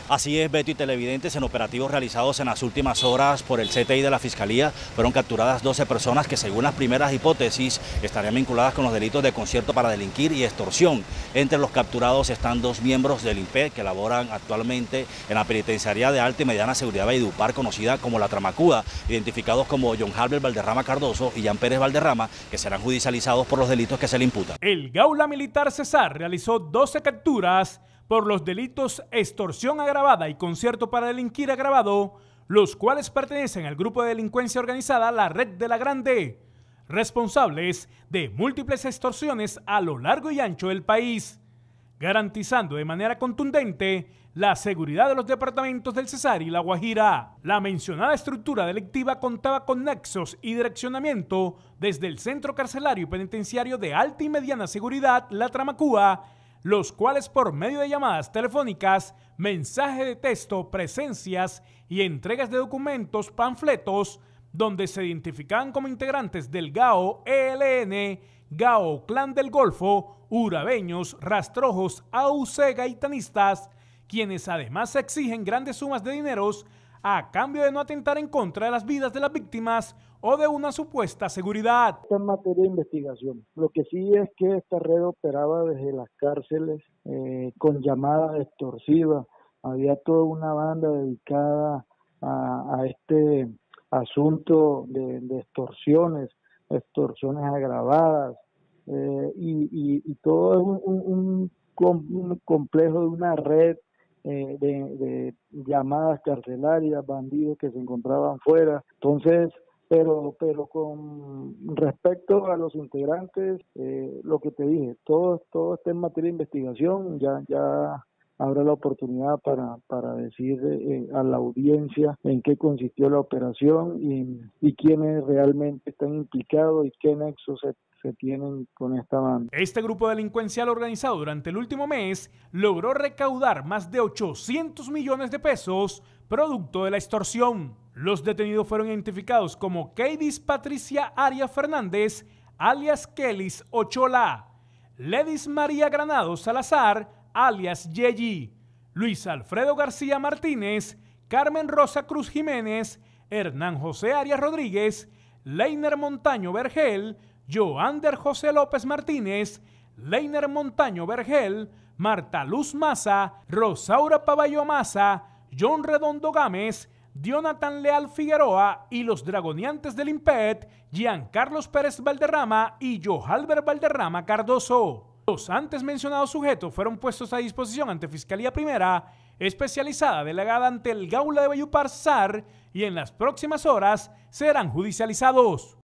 Así es, Beto y televidentes, en operativos realizados en las últimas horas por el CTI de la Fiscalía fueron capturadas 12 personas que, según las primeras hipótesis, estarían vinculadas con los delitos de concierto para delinquir y extorsión. Entre los capturados están 2 miembros del INPE que laboran actualmente en la penitenciaría de alta y mediana seguridad Valledupar, conocida como La Tramacúa, identificados como John Halber Valderrama Cardoso y Jan Pérez Valderrama, que serán judicializados por los delitos que se le imputan. El Gaula Militar Cesar realizó 12 capturas por los delitos extorsión agravada y concierto para delinquir agravado, los cuales pertenecen al grupo de delincuencia organizada La Red de la Grande, responsables de múltiples extorsiones a lo largo y ancho del país, garantizando de manera contundente la seguridad de los departamentos del Cesar y La Guajira. La mencionada estructura delictiva contaba con nexos y direccionamiento desde el Centro Carcelario y Penitenciario de Alta y Mediana Seguridad, La Tramacúa, los cuales por medio de llamadas telefónicas, mensaje de texto, presencias y entregas de documentos, panfletos, donde se identificaban como integrantes del GAO, ELN, GAO, Clan del Golfo, urabeños, rastrojos, AUC, gaitanistas, quienes además exigen grandes sumas de dineros a cambio de no atentar en contra de las vidas de las víctimas o de una supuesta seguridad. En materia de investigación, lo que sí es que esta red operaba desde las cárceles con llamadas extorsivas. Había toda una banda dedicada a este asunto de extorsiones agravadas, y todo es un complejo de una red de llamadas carcelarias, bandidos que se encontraban fuera. Entonces, pero con respecto a los integrantes, lo que te dije, todo está en materia de investigación. Ya habrá la oportunidad para decir a la audiencia en qué consistió la operación y quiénes realmente están implicados y qué nexos se tienen con esta banda. Este grupo delincuencial organizado durante el último mes logró recaudar más de 800 millones de pesos producto de la extorsión. Los detenidos fueron identificados como Keidis Patricia Arias Fernández, alias Kelis Ochola, Ledis María Granados Salazar, alias Yeyi, Luis Alfredo García Martínez, Carmen Rosa Cruz Jiménez, Hernán José Arias Rodríguez, Leiner Montaño Vergel, Joander José López Martínez, Leiner Montaño Vergel, Marta Luz Maza, Rosaura Paballo Maza, John Redondo Gámez, Jonathan Leal Figueroa y los dragoneantes del INPET, Giancarlos Pérez Valderrama y Johalber Valderrama Cardoso. Los antes mencionados sujetos fueron puestos a disposición ante Fiscalía Primera, especializada delegada ante el Gaula de Valledupar Cesar, y en las próximas horas serán judicializados.